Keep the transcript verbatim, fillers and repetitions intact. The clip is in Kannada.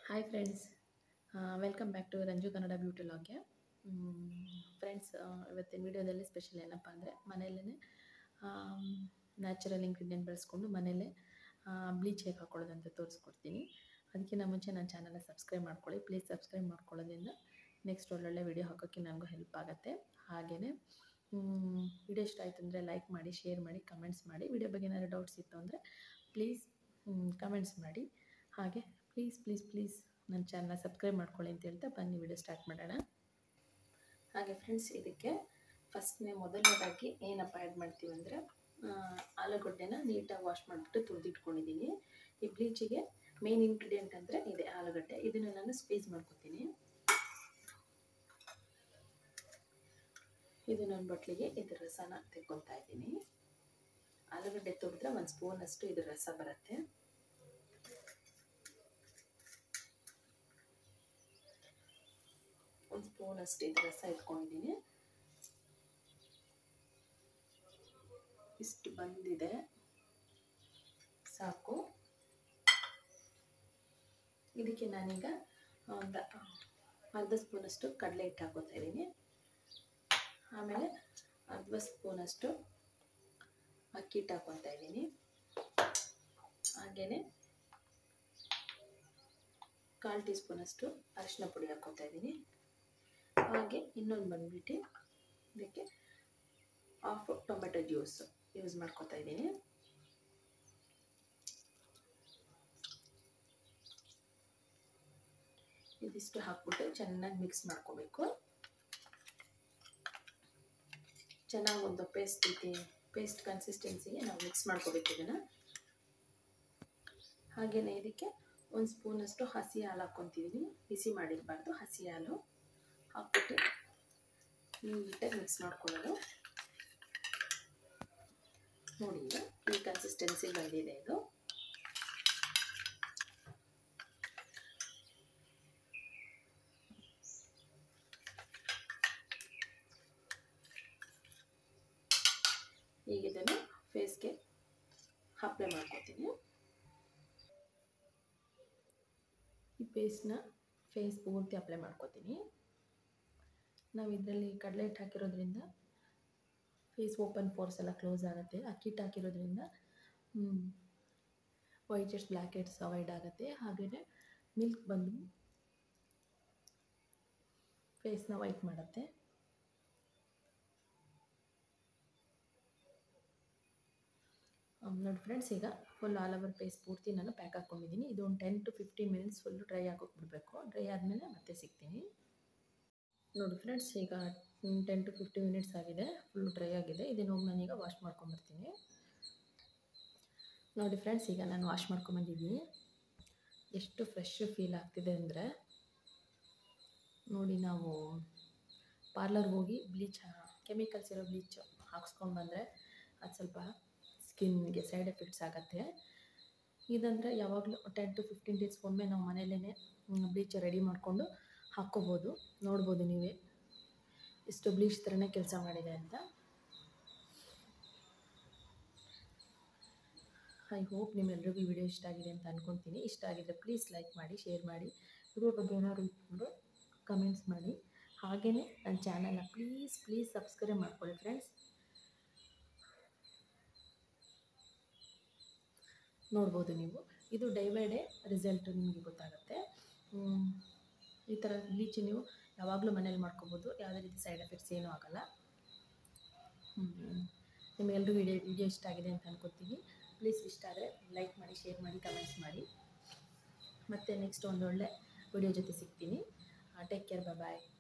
Hi friends, welcome back to Ranju Kannada beauty ವ್ಲಾಗ್ಗೆ. ಫ್ರೆಂಡ್ಸ್, ಇವತ್ತಿನ ವಿಡಿಯೋದಲ್ಲಿ ಸ್ಪೆಷಲ್ ಏನಪ್ಪ ಅಂದರೆ ಮನೆಯಲ್ಲೇ ನ್ಯಾಚುರಲ್ ಇಂಗ್ರೀಡಿಯೆಂಟ್ ಬಳಸ್ಕೊಂಡು ಮನೆಯಲ್ಲೇ ಬ್ಲೀಚ್ ಹೇಗೆ ಹಾಕ್ಕೊಳ್ಳೋದು ಅಂತ ತೋರಿಸ್ಕೊಡ್ತೀನಿ. ಅದಕ್ಕಿಂತ ಮುಂಚೆ ನನ್ನ ಚಾನಲ್ನ ಸಬ್ಸ್ಕ್ರೈಬ್ ಮಾಡ್ಕೊಳ್ಳಿ. ಪ್ಲೀಸ್ ಸಬ್ಸ್ಕ್ರೈಬ್ ಮಾಡ್ಕೊಳ್ಳೋದ್ರಿಂದ ನೆಕ್ಸ್ಟ್ ಒಳ್ಳೊಳ್ಳೆ ವಿಡಿಯೋ ಹಾಕೋಕ್ಕೆ ನನಗೂ ಹೆಲ್ಪ್ ಆಗುತ್ತೆ. ಹಾಗೆಯೇ ವಿಡಿಯೋ ಇಷ್ಟ ಆಯಿತು ಅಂದರೆ ಲೈಕ್ ಮಾಡಿ, ಶೇರ್ ಮಾಡಿ, ಕಮೆಂಟ್ಸ್ ಮಾಡಿ. ವಿಡಿಯೋ ಬಗ್ಗೆ ಏನಾದರೂ ಡೌಟ್ಸ್ ಇತ್ತು ಅಂದರೆ ಪ್ಲೀಸ್ ಕಮೆಂಟ್ಸ್ ಮಾಡಿ. ಹಾಗೆ ಪ್ಲೀಸ್ ಪ್ಲೀಸ್ ಪ್ಲೀಸ್ ನನ್ನ ಚಾನಲ್ನ ಸಬ್ಸ್ಕ್ರೈಬ್ ಮಾಡ್ಕೊಳ್ಳಿ ಅಂತ ಹೇಳ್ತಾ ಬನ್ನಿ ವಿಡಿಯೋ ಸ್ಟಾರ್ಟ್ ಮಾಡೋಣ. ಹಾಗೆ ಫ್ರೆಂಡ್ಸ್, ಇದಕ್ಕೆ ಫಸ್ಟ್ನೇ ಮೊದಲನೇದಾಗಿ ಏನಪ್ಪ ಆ್ಯಡ್ ಮಾಡ್ತೀವಿ ಅಂದರೆ ಆಲೂಗಡ್ಡೆನ ನೀಟಾಗಿ ವಾಶ್ ಮಾಡಿಬಿಟ್ಟು ತುರಿದಿಟ್ಕೊಂಡಿದ್ದೀನಿ. ಈ ಬ್ಲೀಚಿಗೆ ಮೇನ್ ಇಂಗ್ರೀಡಿಯೆಂಟ್ ಅಂದರೆ ಇದೆ ಆಲೂಗಡ್ಡೆ. ಇದನ್ನು ನಾನು ಸ್ಕ್ವೀಸ್ ಮಾಡ್ಕೊತೀನಿ. ಇದು ನನ್ನ ಬಟ್ಲಿಗೆ ಇದ್ರ ರಸನ ತೆಕ್ಕೊತಾ ಇದ್ದೀನಿ. ಆಲೂಗಡ್ಡೆ ತುರಿದ್ರೆ ಒಂದು ಸ್ಪೂನಷ್ಟು ಇದ್ರ ರಸ ಬರುತ್ತೆ. ಒಂದು ಸ್ಪೂನಷ್ಟು ಇದ್ರ ರಸ ಇಟ್ಕೊಂಡಿದ್ದೀನಿ. ಇಷ್ಟು ಬಂದಿದೆ, ಸಾಕು. ಇದಕ್ಕೆ ನಾನೀಗ ಒಂದು ಅರ್ಧ ಸ್ಪೂನಷ್ಟು ಕಡಲೆ ಹಿಟ್ಟು ಹಾಕೋತಾ ಇದ್ದೀನಿ. ಆಮೇಲೆ ಅರ್ಧ ಸ್ಪೂನಷ್ಟು ಅಕ್ಕಿ ಹಿಟ್ಟು ಹಾಕೊತಾ ಇದ್ದೀನಿ. ಹಾಗೆಯೇ ಕಾಲು ಟೀ ಸ್ಪೂನಷ್ಟು ಅರಿಶಿನ ಪುಡಿ ಹಾಕೋತಾ ಇದ್ದೀನಿ. ಹಾಗೆ ಇನ್ನೊಂದು ಬಂದ್ಬಿಟ್ಟು ಇದಕ್ಕೆ ಹಾಫ್ ಟೊಮೆಟೊ ಜ್ಯೂಸ್ ಯೂಸ್ ಮಾಡ್ಕೊತಾ ಇದ್ದೀನಿ. ಇದಿಷ್ಟು ಹಾಕ್ಬಿಟ್ಟು ಚೆನ್ನಾಗಿ ಮಿಕ್ಸ್ ಮಾಡ್ಕೋಬೇಕು. ಚೆನ್ನಾಗಿ ಒಂದು ಪೇಸ್ಟ್ ರೀತಿ ಪೇಸ್ಟ್ ಕನ್ಸಿಸ್ಟೆನ್ಸಿಗೆ ನಾವು ಮಿಕ್ಸ್ ಮಾಡ್ಕೋಬೇಕು ಇದನ್ನು. ಹಾಗೆಯೇ ಇದಕ್ಕೆ ಒಂದು ಸ್ಪೂನಷ್ಟು ಹಸಿ ಹಾಲು ಹಾಕ್ಕೊತಿದ್ದೀನಿ. ಬಿಸಿ ಮಾಡಿರಬಾರ್ದು, ಹಸಿ ಹಾಲು ಹಾಕ್ಬಿಟ್ಟು ನೀಟಾಗಿ ಮಿಕ್ಸ್ ಮಾಡ್ಕೊಳ್ಳೋದು. ನೋಡಿ, ಈಗ ಈ ಕನ್ಸಿಸ್ಟೆನ್ಸಿ ಬಂದಿದೆ. ಇದು ಈಗ ಇದನ್ನು ಫೇಸ್ಗೆ ಅಪ್ಲೈ ಮಾಡ್ಕೊತೀನಿ. ಈ ಪೇಸ್ಟ್ನ ಫೇಸ್ ಪೂರ್ತಿ ಅಪ್ಲೈ ಮಾಡ್ಕೊತೀನಿ. ನಾವು ಇದರಲ್ಲಿ ಕಡಲೆ ಹಿಟ್ಟು ಹಾಕಿರೋದ್ರಿಂದ ಫೇಸ್ ಓಪನ್ ಪೋರ್ಸ್ ಎಲ್ಲ ಕ್ಲೋಸ್ ಆಗುತ್ತೆ. ಅಕ್ಕಿ ಹಿಟ್ಟು ಹಾಕಿರೋದ್ರಿಂದ white heads black heads avoid ಆಗುತ್ತೆ. ಹಾಗೆಯೇ ಮಿಲ್ಕ್ ಬಂದು ಫೇಸ್ನ ವೈಟ್ ಮಾಡುತ್ತೆ. ನೋಡಿ ಫ್ರೆಂಡ್ಸ್, ಈಗ ಫುಲ್ ಆಲ್ ಓವರ್ ಫೇಸ್ ಪೂರ್ತಿ ನಾನು ಪ್ಯಾಕ್ ಹಾಕ್ಕೊಂಡಿದ್ದೀನಿ. ಇದು ಒಂದು ten to fifteen minutes full dry ಆಗೋಕೆ ಬಿಡಬೇಕು. ಡ್ರೈ ಆದಮೇಲೆ ಮತ್ತೆ ಸಿಗ್ತೀನಿ. ನೋಡಿ ಫ್ರೆಂಡ್ಸ್, ಈಗ ಟೆನ್ ಟು ಫಿಫ್ಟೀನ್ ಮಿನಿಟ್ಸ್ ಆಗಿದೆ, ಫುಲ್ ಡ್ರೈ ಆಗಿದೆ. ಇದನ್ನು ಹೋಗಿ ನಾನೀಗ ವಾಶ್ ಮಾಡ್ಕೊಂಬರ್ತೀನಿ. ನೋಡಿ ಫ್ರೆಂಡ್ಸ್, ಈಗ ನಾನು ವಾಶ್ ಮಾಡ್ಕೊಂಬಂದಿದ್ದೀನಿ. ಎಷ್ಟು ಫ್ರೆಶ್ ಫೀಲ್ ಆಗ್ತಿದೆ ಅಂದರೆ ನೋಡಿ, ನಾವು ಪಾರ್ಲರ್ಗೆ ಹೋಗಿ ಬ್ಲೀಚ್ ಕೆಮಿಕಲ್ಸ್ ಇರೋ ಬ್ಲೀಚ್ ಹಾಕ್ಸ್ಕೊಂಡು ಬಂದರೆ ಅದು ಸ್ವಲ್ಪ ಸ್ಕಿನ್ಗೆ ಸೈಡ್ ಎಫೆಕ್ಟ್ಸ್ ಆಗುತ್ತೆ. ಇದಂದರೆ ಯಾವಾಗಲೂ ಟೆನ್ ಟು ಫಿಫ್ಟೀನ್ ಡೇಸ್ಗೆ ಒಮ್ಮೆ ನಾವು ಮನೆಯಲ್ಲೇ ಬ್ಲೀಚ್ ರೆಡಿ ಮಾಡಿಕೊಂಡು ಹಾಕ್ಕೋಬೋದು. ನೋಡ್ಬೋದು ನೀವೇ ಇಷ್ಟು ಬ್ಲೀಚ್ ಥರನೇ ಕೆಲಸ ಮಾಡಿದೆ ಅಂತ. ಐ ಹೋಪ್ ನಿಮ್ಮೆಲ್ಲರಿಗೂ ಈ ವಿಡಿಯೋ ಇಷ್ಟ ಆಗಿದೆ ಅಂತ ಅಂದ್ಕೊತೀನಿ. ಇಷ್ಟ ಆಗಿದ್ದರೆ ಪ್ಲೀಸ್ ಲೈಕ್ ಮಾಡಿ, ಶೇರ್ ಮಾಡಿ. ವಿಡಿಯೋ ಬಗ್ಗೆ ಏನಾದ್ರು ಇದ್ದರೆ ಕಮೆಂಟ್ಸ್ ಮಾಡಿ. ಹಾಗೆಯೇ ನನ್ನ ಚಾನಲ್ನ ಪ್ಲೀಸ್ ಪ್ಲೀಸ್ ಸಬ್ಸ್ಕ್ರೈಬ್ ಮಾಡ್ಕೊಳ್ಳಿ ಫ್ರೆಂಡ್ಸ್. ನೋಡ್ಬೋದು ನೀವು, ಇದು ಡೇ ಬೈ ಡೇ ರಿಸಲ್ಟು ನಿಮಗೆ ಗೊತ್ತಾಗುತ್ತೆ. ಈ ಥರ ಬ್ಲೀಚ್ ನೀವು ಯಾವಾಗಲೂ ಮನೇಲಿ ಮಾಡ್ಕೋಬೋದು. ಯಾವುದೇ ರೀತಿ ಸೈಡ್ ಎಫೆಕ್ಟ್ಸ್ ಏನೂ ಆಗೋಲ್ಲ. ನಿಮಗೆಲ್ಲರೂ ವಿಡಿಯೋ ವಿಡಿಯೋ ಇಷ್ಟ ಆಗಿದೆ ಅಂತ ಅನ್ಕೋತೀನಿ. ಪ್ಲೀಸ್ ಇಷ್ಟ ಆದರೆ ಲೈಕ್ ಮಾಡಿ, ಶೇರ್ ಮಾಡಿ, ಕಮೆಂಟ್ಸ್ ಮಾಡಿ. ಮತ್ತು ನೆಕ್ಸ್ಟ್ ಒಂದೊಳ್ಳೆ ವಿಡಿಯೋ ಜೊತೆ ಸಿಗ್ತೀನಿ. ಟೇಕ್ ಕೇರ್, ಬಾಯ್.